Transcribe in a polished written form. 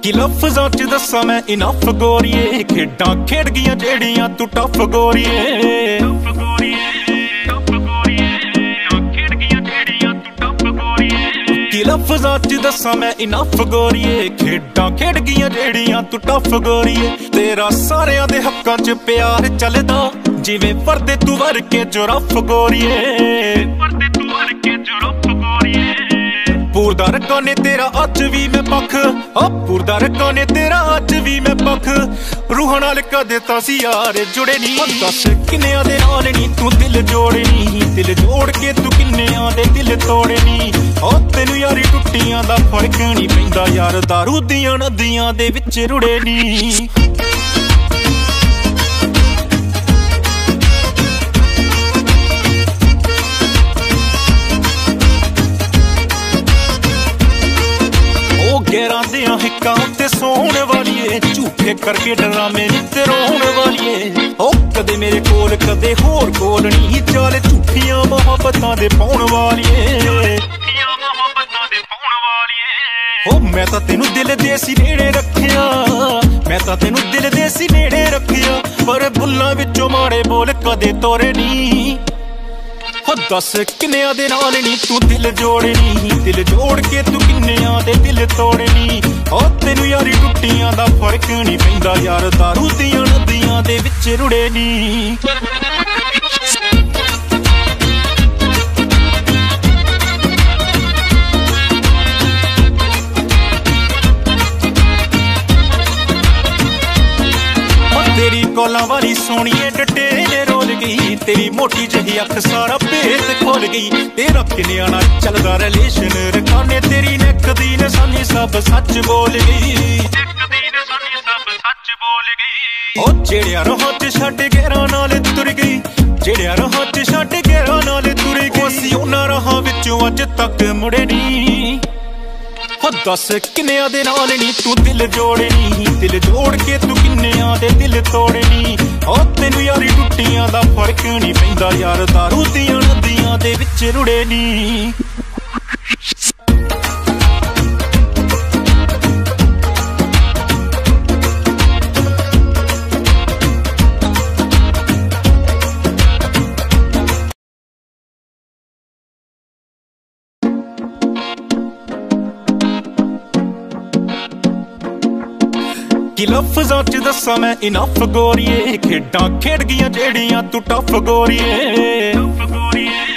कि लफ्ज़ां च दस्सां मैं इनफ गोरीए, खेडां खेड गियां जेड़ियां तू टफ गोरीए। कि लफ्ज़ां च दस्सां मैं इनफ गोरीए, खेडां खेड गियां जेड़ियां तू टफ गोरीए। तेरा सारियां दे हक्कां च प्यार चलदा, जिवें परदे तू वर के जुरफ गोरीए। पूरदा रखा ने तेरा अज भी मैं पख, पूरदा रखा ने तेरा अज भी मैं पख। रूहां नाल कदे तां सी यार जुड़े नी, दस किन्नेयां दे नाल नी तू दिल जोड़े नी। दिल जोड़ के तू किन्नेयां दे दिल तोड़े नी। ओ तैनू यारी टुट्टियां दा फर्क नी पैंदा यार, दारू दियां नदियां दे विच रुड़े नी। गैरां दियां हिक्कां उत्ते सोहण वालीए, झूठे करके डरामे नित रोण वालीए। ओ कदे मेरे कोल कदे होर कोल नी, चाल झूठियां मोहब्बतां दे पाउण वालीए। ओ मैं तां तेनू दिल दे सी नेड़े रखिया, मैं तां तेनू दिल दे सी नेड़े रखिया। पर बुल्लां विचों माड़े बोल कदे तोरे नी। हो दस किन्नेयां दे नाल नी तू दिल जोड़े नी, दिल जोड़ के तू किन्नेयां दे दिल तोड़े नी। ओ तैनू यारी टुट्टियां दा फर्क नी पैंदा यार, दारू दियां नदियां दे विच रुड़े नी। तेरी कोलां वाली सोहणीए डटेले रोल गई, तेरी मोटी जही अख सारा भेत खोल गई। तेरा किन्नेयां नाल चलदा रिलेशन रखाने, तेरी नैक दी निशानी सब सच बोल गई। ओ जेड़िया राहां च छड्ड गैरां नाल तुर गई, जेड़िया राहां च छड्ड गैरां नाल तुर गई। असीं उन्हां राहां विचों अज तक मुड़े नी। हो दस किन्नेयां दे नाल नी तू दिल जोड़े नी, दिल जोड़ के तू किन्नेयां दे दिल तोड़े नी। ओ तैनू यारी टुट्टियां दा फर्क नी पैंदा यार, दारू दियां नदियां दे विच रुड़े नी। कि लफ्ज़ां च दस्सां मैं इनफ गोरीए, खेडां खेड गियां जेड़ियां तू टफ गोरीए।